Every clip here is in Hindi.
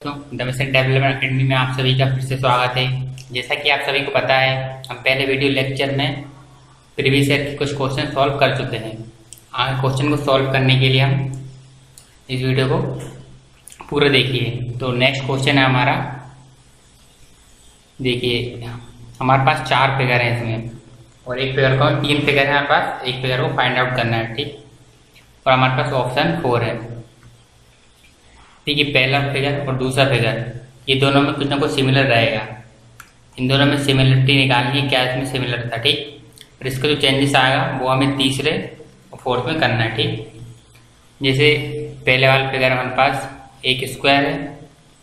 तो डोमेस्टिक डेवलपमेंट अकेडमी में आप सभी का फिर से स्वागत है। जैसा कि आप सभी को पता है, हम पहले वीडियो लेक्चर में प्रीवियस ईयर के कुछ क्वेश्चन सॉल्व कर चुके हैं। आगे क्वेश्चन को सॉल्व करने के लिए हम इस वीडियो को पूरा देखिए। तो नेक्स्ट क्वेश्चन है हमारा, देखिए हमारे पास 4 फिगर हैं इसमें, और एक फिगर को 3 फिगर है हमारे पास, एक फिगर को फाइंड आउट करना है, ठीक। और हमारे पास ऑप्शन 4 है, ठीक है। पहला फिगर और दूसरा फिगर, ये दोनों में कुछ ना कुछ सिमिलर रहेगा। इन दोनों में सिमिलरिटी निकालनी है, क्या इसमें सिमिलर था, ठीक। और इसका जो चेंजेस आएगा वो हमें तीसरे और फोर्थ में करना है, ठीक। जैसे पहले वाला फिगर हमारे पास एक स्क्वायर है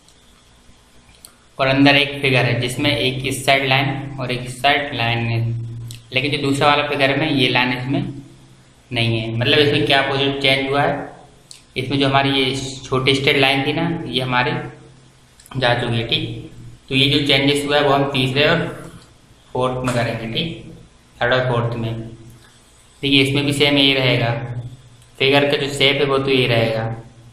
और अंदर एक फिगर है जिसमें एक इस साइड लाइन और एक इस साइड लाइन है, लेकिन जो दूसरा वाला फिगर में ये लाइन इसमें नहीं है। मतलब इसमें क्या अपोजिट चेंज हुआ है, इसमें जो हमारी ये छोटी स्ट्रेट लाइन थी ना, ये हमारी जा चुकी है, ठीक। तो ये जो चेंजेस हुआ है वो हम तीसरे और फोर्थ में करेंगे, ठीक, थर्ड और फोर्थ में। देखिए इसमें भी सेम यही रहेगा, फिगर का जो शेप है वो तो यही रहेगा।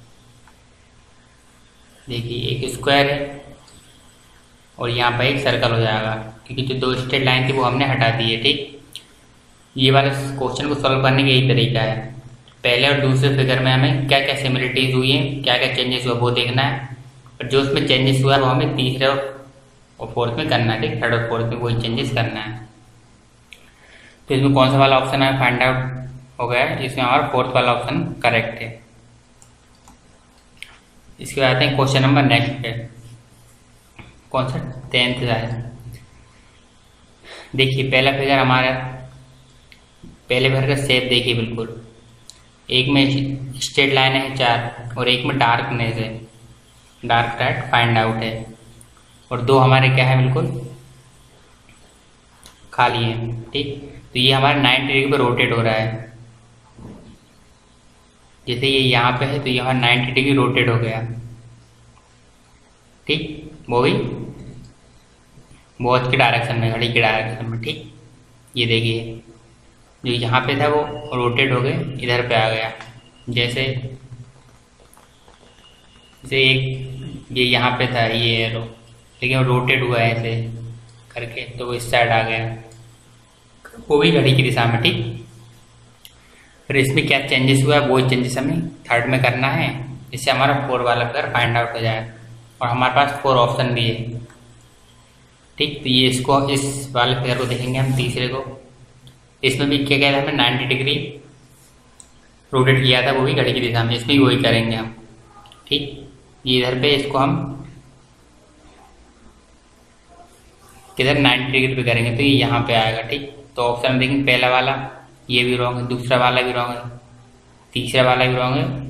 देखिए एक स्क्वायर है और यहाँ पर एक सर्कल हो जाएगा, क्योंकि जो 2 स्ट्रेट लाइन थी वो हमने हटा दी है, ठीक। ये वाले क्वेश्चन को सॉल्व करने का यही तरीका है। पहले और दूसरे फिगर में हमें क्या क्या सिमिलरिटीज हुई हैं, क्या क्या चेंजेस हुआ वो देखना है, और जो उसमें चेंजेस हुआ है वो हमें तीसरे और फोर्थ में करना है, ठीक। थर्ड और फोर्थ में वही चेंजेस करना है। तो इसमें कौन सा वाला ऑप्शन है फाइंड आउट हो गया है, इसमें हमारा फोर्थ वाला ऑप्शन करेक्ट है। इसके बाद आते हैं क्वेश्चन नंबर नेक्स्ट पे, कौन सा 10th का है। देखिए पहला फिगर हमारा, पहले फिगर का शेप देखिए बिल्कुल, एक में स्ट्रेट लाइन है 4 और एक में डार्कनेस है, डार्क डार्क फाइंड आउट है, और 2 हमारे क्या है बिल्कुल खाली है, ठीक। तो ये हमारा 90 डिग्री पर रोटेट हो रहा है। जैसे ये यहाँ पे है तो यहाँ 90 डिग्री रोटेट हो गया, ठीक। वो भी वॉच के डायरेक्शन में, घड़ी के डायरेक्शन में, ठीक। ये देखिए जो यहाँ पे था वो रोटेट हो गए इधर पे आ गया। जैसे एक ये यहाँ पे था ये एरो, लेकिन वो रोटेट हुआ है ऐसे करके तो वो इस साइड आ गया, वो भी घड़ी की दिशा में, ठीक। फिर इसमें क्या चेंजेस हुआ है वो चेंजेस हमें थर्ड में करना है, जिससे हमारा 4 वाला फिगर फाइंड आउट हो जाए। और हमारे पास 4 ऑप्शन भी है, ठीक। तो ये इसको इस वाले फिगर को देखेंगे हम तीसरे को, इसमें भी क्या कहता है हमें 90 डिग्री रोटेट किया था, वो भी घड़ी की दिशा में, इसमें भी वही करेंगे हम, ठीक। ये इधर पे इसको हम किधर 90 डिग्री पे करेंगे तो ये यहाँ पे आएगा, ठीक। तो ऑप्शन देखेंगे पहला वाला ये भी रॉन्ग है, दूसरा वाला भी रॉन्ग है, तीसरा वाला भी रॉन्ग है,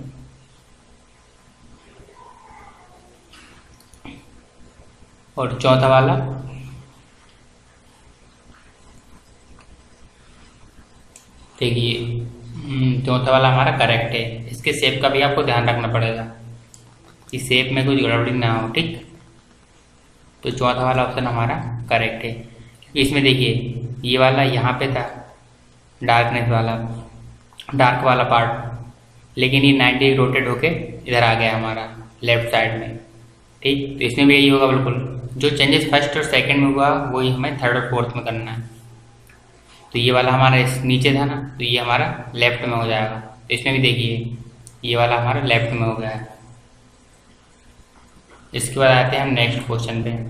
और चौथा वाला देखिए चौथा वाला हमारा करेक्ट है। इसके शेप का भी आपको ध्यान रखना पड़ेगा कि शेप में कुछ गड़बड़ी ना हो, ठीक। तो चौथा वाला ऑप्शन हमारा करेक्ट है, क्योंकि इसमें देखिए ये वाला यहाँ पे था डार्कनेस वाला, डार्क वाला पार्ट, लेकिन ये 90 रोटेट होके इधर आ गया हमारा लेफ्ट साइड में, ठीक। तो इसमें भी यही होगा बिल्कुल, जो चेंजेस फर्स्ट और सेकंड में हुआ वही हमें थर्ड और फोर्थ में करना है। तो ये वाला हमारा इस नीचे था ना, तो ये हमारा लेफ्ट में हो जाएगा। तो इसमें भी देखिए ये वाला हमारा लेफ्ट में हो गया है। इसके बाद आते हैं हम नेक्स्ट क्वेश्चन पे।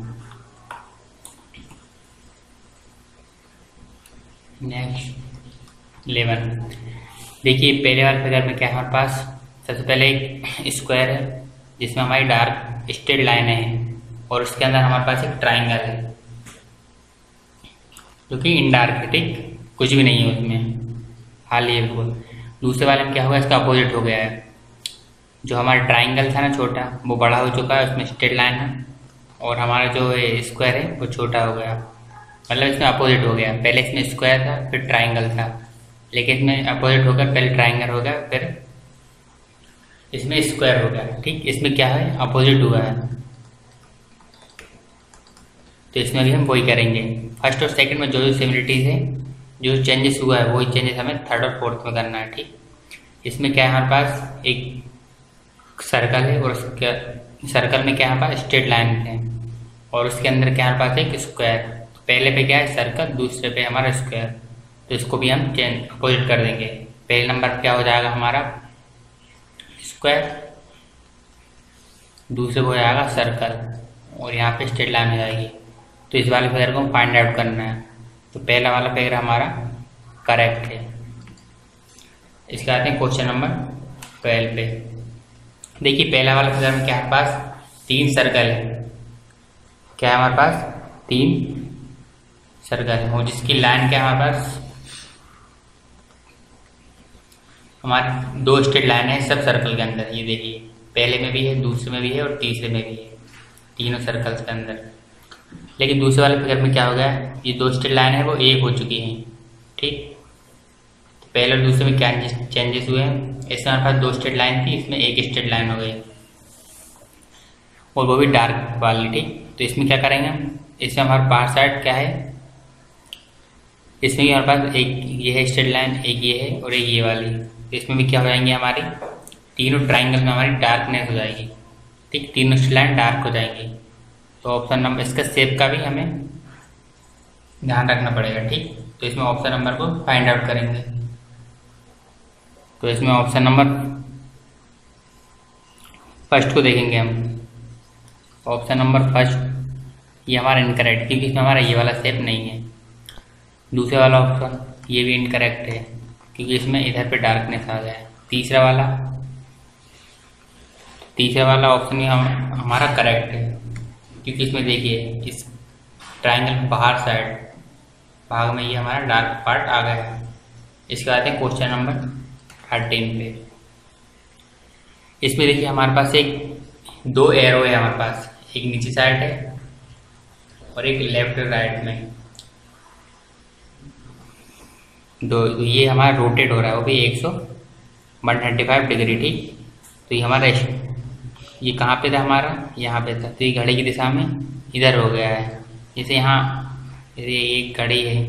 नेक्स्ट 11, देखिए पहले वाले फिगर में क्या है हमारे पास, सबसे पहले एक स्क्वायर है जिसमें हमारी डार्क स्ट्रेट लाइन है, और उसके अंदर हमारे पास एक ट्राइंगल है जो कि इन डार्क है, ठीक, कुछ भी नहीं है उसमें, खाली है बिल्कुल। दूसरे वाले में क्या हुआ, इसका अपोजिट हो गया है, जो हमारा ट्राइंगल था ना छोटा वो बड़ा हो चुका है, उसमें स्ट्रेट लाइन है, और हमारा जो स्क्वायर है वो छोटा हो गया। मतलब इसमें अपोजिट हो गया, पहले इसमें स्क्वायर था फिर ट्राइंगल था, लेकिन इसमें अपोजिट हो गया, पहले ट्राइंगल हो गया फिर इसमें स्क्वायर हो गया, ठीक। इसमें क्या है अपोजिट हुआ है, तो इसमें भी हम वही करेंगे। फर्स्ट और सेकंड में जो जो सिमिलरिटीज है, जो चेंजेस हुआ है वही चेंजेस हमें थर्ड और फोर्थ में करना है, ठीक। इसमें क्या है हमारे पास एक सर्कल है और उसके सर्कल में क्या है हमारे पास स्ट्रेट लाइन है और उसके अंदर क्या हमारे पास एक स्क्वायर। तो पहले पे क्या है सर्कल, दूसरे पे हमारा स्क्वायर, तो इसको भी हम चेंज अपोजिट कर देंगे। पहले नंबर पे क्या हो जाएगा हमारा स्क्वायर, दूसरे को हो जाएगा सर्कल और यहाँ पे स्ट्रेट लाइन हो जाएगी। तो इस वाले फिगर को फाइंड आउट करना है। तो पहला वाला फिगर हमारा करेक्ट है। इसके आते हैं क्वेश्चन नंबर 12 पे। देखिए पहला वाला फिगर में क्या है हमारे पास 3 सर्कल है। क्या है हमारे पास 3 सर्कल है और जिसकी लाइन क्या है हमारे पास, हमारे 2 स्ट्रेट लाइन है सब सर्कल के अंदर। ये देखिए पहले में भी है, दूसरे में भी है और तीसरे में भी है, तीनों सर्कल्स के अंदर। लेकिन दूसरे वाले फिगर में क्या हो गया, ये 2 स्ट्रेट लाइन है वो एक हो चुकी हैं। ठीक, तो पहले और दूसरे में क्या चेंजेस हुए हैं, इसमें हमारे पास 2 स्ट्रेट लाइन थी, इसमें एक स्ट्रेट लाइन हो गई और वो भी डार्क वाली। ठीक, तो इसमें क्या करेंगे हम, इसमें हमारे बाहर साइड क्या है, इसमें भी हमारे पास एक ये है स्ट्रेट लाइन, एक ये है और एक ये वाली। तो इसमें भी क्या हो जाएंगे हमारी तीनों ट्राइंगल में हमारी डार्कनेस हो जाएगी। ठीक, तीनों स्ट्रेट लाइन डार्क हो जाएंगी। तो ऑप्शन नंबर, इसका शेप का भी हमें ध्यान रखना पड़ेगा। ठीक, तो इसमें ऑप्शन नंबर को फाइंड आउट करेंगे। तो इसमें ऑप्शन नंबर फर्स्ट को देखेंगे हम। ऑप्शन नंबर फर्स्ट ये हमारा इनकरेक्ट, क्योंकि इसमें हमारा ये वाला शेप नहीं है। दूसरे वाला ऑप्शन ये भी इनकरेक्ट है क्योंकि इसमें इधर पे डार्कनेस आ गया है। तीसरा वाला ऑप्शन हमारा करेक्ट है क्योंकि इसमें देखिए इस ट्राइंगल बाहर साइड भाग में ये हमारा डार्क पार्ट आ गया है। इसके बाद है क्वेश्चन नंबर 13 पे। इसमें देखिए हमारे पास एक 2 एरो है हमारे पास, एक नीचे साइड है और एक लेफ्ट राइट में। ये हमारा रोटेट हो रहा है, वो भी 135 डिग्री। ठीक, तो ये हमारा ये कहाँ पे था हमारा, यहाँ पे था। तो ये घड़ी की दिशा में इधर हो गया है। जैसे यहाँ ये एक घड़ी है,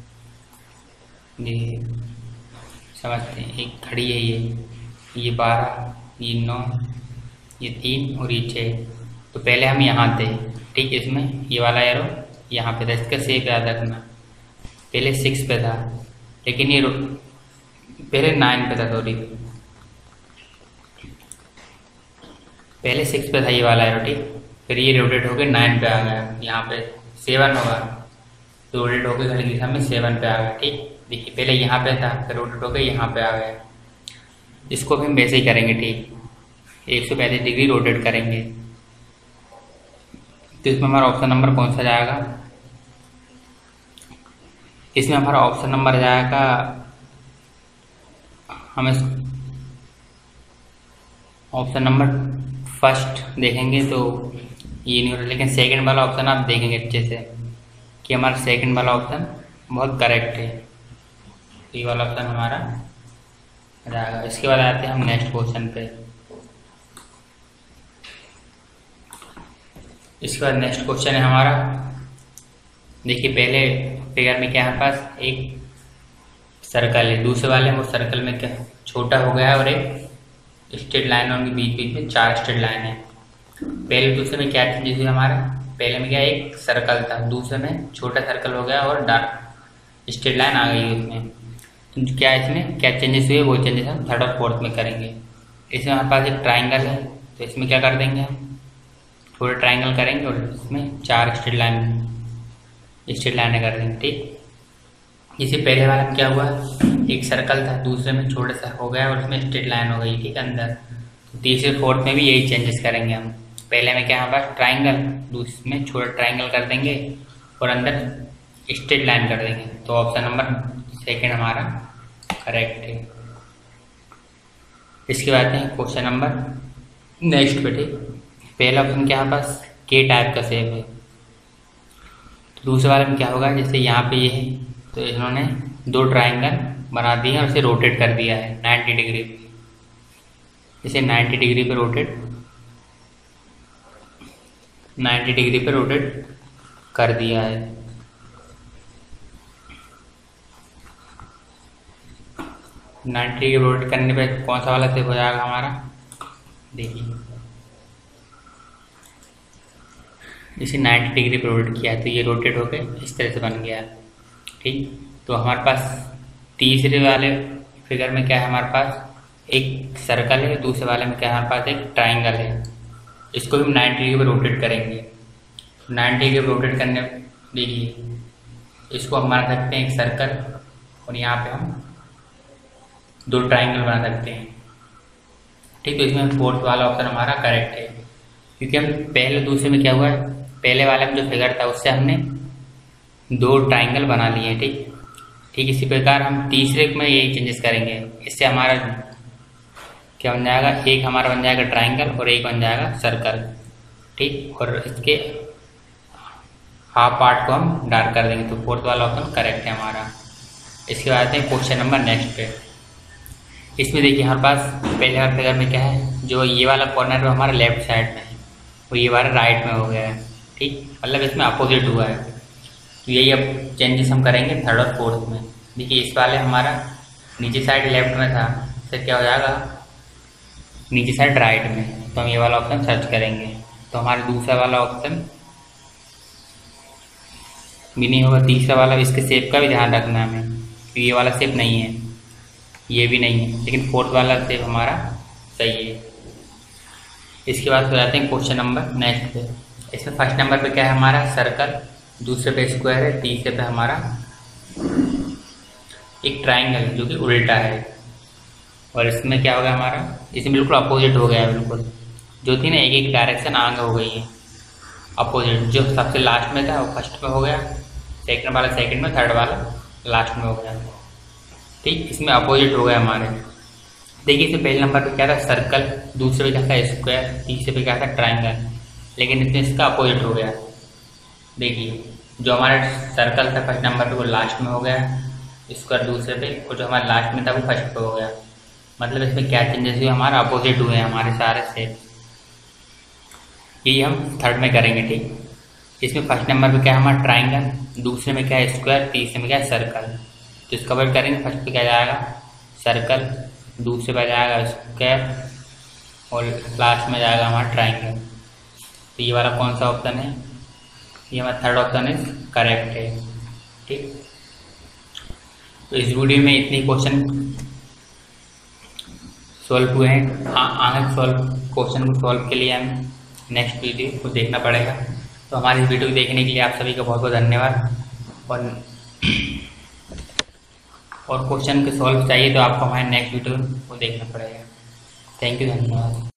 ये समझते हैं, एक घड़ी है ये 12, ये 9, ये 3 और ये 6। तो पहले हम यहाँ थे। ठीक, इसमें ये वाला एरो यहाँ पे था, इसका शेप याद रखना। पहले 6 पे था लेकिन ये पहले 9 पे था, सॉरी पहले 6 पे था ये वाला एरो। ठीक, फिर ये रोटेट होकर 9 पे आ गया, यहाँ पे 7 होगा तो रोटेट होकर घड़ी की दिशा में 7 पे आ गया। ठीक, देखिए पहले यहाँ पे था फिर रोटेट होकर यहाँ पे आ गया। इसको भी हम वैसे ही करेंगे। ठीक, 135 डिग्री रोटेट करेंगे। तो इसमें हमारा ऑप्शन नंबर कौन सा जाएगा, इसमें हमारा ऑप्शन नंबर जाएगा, हम ऑप्शन नंबर फर्स्ट देखेंगे तो ये नहीं हो रहा, लेकिन सेकंड वाला ऑप्शन आप देखेंगे अच्छे से कि हमारा सेकंड वाला ऑप्शन बहुत करेक्ट है। ये वाला ऑप्शन हमारा जाएगा। इसके बाद आते हैं हम नेक्स्ट क्वेश्चन पे। इसके बाद नेक्स्ट क्वेश्चन है हमारा, देखिए पहले फिगर में क्या है हमारे पास एक सर्कल है, दूसरे वाले में वो सर्कल में क्या छोटा हो गया है और एक स्ट्रेट लाइन, उनके बीच बीच में 4 स्ट्रेट लाइन है। पहले दूसरे में क्या चेंजेस हुई हमारा, पहले में क्या एक सर्कल था, दूसरे में छोटा सर्कल हो गया और डार्क स्ट्रेट लाइन आ गई उसमें। तो क्या इसमें क्या चेंजेस हुए, वो चेंजेस हम थर्ड और फोर्थ में करेंगे। इसमें हमारे पास एक ट्राइंगल है तो इसमें क्या कर देंगे हम, थोड़ा ट्राइंगल करेंगे और इसमें 4 स्ट्रेट लाइनें कर देंगे। ठीक, इसे पहले वाला में क्या हुआ, एक सर्कल था, दूसरे में छोटा सा हो गया और उसमें स्ट्रेट लाइन हो गई। ठीक, अंदर। तो तीसरे फोर्थ में भी यही चेंजेस करेंगे हम। पहले में क्या हमारे पास ट्राइंगल, दूसरे में छोटा ट्राइंगल कर देंगे और अंदर स्ट्रेट लाइन कर देंगे। तो ऑप्शन नंबर सेकंड हमारा करेक्ट है। इसके बाद है क्वेश्चन नंबर नेक्स्ट पे। ठीक, पहला ऑप्शन क्या हमारे पास के टाइप का शेप है, तो दूसरे वाले में क्या होगा, जैसे यहाँ पे ये है तो इन्होंने 2 ट्राइंगल बना दिए और उसे रोटेट कर दिया है 90 डिग्री पे। इसे 90 डिग्री पे रोटेट कर दिया है। 90 डिग्री रोटेट करने पे कौन सा वाला शेप हो जाएगा हमारा, देखिए इसे 90 डिग्री पर रोटेट किया तो ये रोटेट होकर इस तरह से बन गया। ठीक, तो हमारे पास तीसरे वाले फिगर में क्या है, हमारे पास एक सर्कल है, दूसरे वाले में क्या है, हमारे पास एक ट्राइंगल है। इसको भी हम 90 डिग्री पर रोटेट करेंगे। 90 डिग्री पर रोटेट करने, देखिए इसको हम बना सकते हैं एक सर्कल, और यहाँ पे हम दो ट्राइंगल बना सकते हैं। ठीक, तो इसमें फोर्थ वाला ऑप्शन हमारा करेक्ट है, क्योंकि हम पहले दूसरे में क्या हुआ है, पहले वाले में जो फिगर था उससे हमने दो ट्राइंगल बना लिए। ठीक ठीक, इसी प्रकार हम तीसरे में यही चेंजेस करेंगे। इससे हमारा क्या बन जाएगा, एक हमारा बन जाएगा ट्राइंगल और एक बन जाएगा सर्कल। ठीक, और इसके हाफ पार्ट को हम डार्क कर देंगे, तो फोर्थ वाला ऑप्शन करेक्ट है हमारा। इसके बाद आते हैं क्वेश्चन नंबर नेक्स्ट पे। इसमें देखिए हमारे पास पहले वाले फिगर में क्या है, जो ये वाला कॉर्नर हमारा लेफ्ट साइड में है और ये हमारा राइट में हो गया है। ठीक, मतलब इसमें अपोजिट हुआ है, तो यही अब चेंजेस हम करेंगे थर्ड और फोर्थ में। देखिए इस वाले हमारा नीचे साइड लेफ्ट में था, इससे क्या हो जाएगा नीचे साइड राइट में, तो हम ये वाला ऑप्शन सर्च करेंगे। तो हमारा दूसरा वाला ऑप्शन भी नहीं होगा, तीसरा वाला, इसके शेप का भी ध्यान रखना है हमें, तो ये वाला शेप नहीं है, ये भी नहीं है, लेकिन फोर्थ वाला शेप हमारा सही है। इसके बाद हो जाते हैं क्वेश्चन नंबर नेक्स्ट पे। इसमें फर्स्ट नंबर पे क्या है हमारा सर्कल, दूसरे पे स्क्वायर है, तीसरे पे हमारा एक ट्राइंगल जो कि उल्टा है। और इसमें क्या हो गया हमारा, इसमें बिल्कुल अपोजिट हो गया है, बिल्कुल जो थी ना एक एक डायरेक्शन आगे हो गई है अपोजिट। जो सबसे लास्ट में था वो फर्स्ट में हो गया, सेकंड वाला सेकंड में, थर्ड वाला लास्ट में हो गया। ठीक, इसमें अपोजिट हो गया हमारे। देखिए इसमें पहले नंबर पे क्या था सर्कल, दूसरे पे क्या था स्क्वायर, तीसरे पे क्या था ट्राइंगल, लेकिन इसमें इसका अपोजिट हो गया। देखिए जो हमारा सर्कल था फर्स्ट नंबर पे वो लास्ट में हो गया, स्क्वायर दूसरे पे, और जो हमारा लास्ट में था वो फर्स्ट पे हो गया। मतलब इसमें क्या चेंजेस हुए, हमारा अपोजिट हुए हैं हमारे सारे शेप। यही हम थर्ड में करेंगे। ठीक, इसमें फर्स्ट नंबर पे क्या है हमारा ट्राइंगल, दूसरे में क्या है स्क्वायर, तीसरे में क्या है सर्कल। तो इसका वर्ड करेंगे, फर्स्ट पे क्या जाएगा सर्कल, दूसरे पे जाएगा स्क्वायर, और लास्ट में जाएगा हमारा ट्राइंगल। तो ये वाला कौन सा ऑप्शन है, ये हमारा थर्ड ऑप्शन इज करेक्ट है। ठीक, तो इस वीडियो में इतने क्वेश्चन सॉल्व हुए हैं। आगे क्वेश्चन को सॉल्व के लिए हमें नेक्स्ट वीडियो को देखना पड़ेगा। तो हमारी इस वीडियो को देखने के लिए आप सभी का बहुत बहुत धन्यवाद। और क्वेश्चन के सॉल्व चाहिए तो आपको हमारे नेक्स्ट वीडियो को देखना पड़ेगा। थैंक यू, धन्यवाद।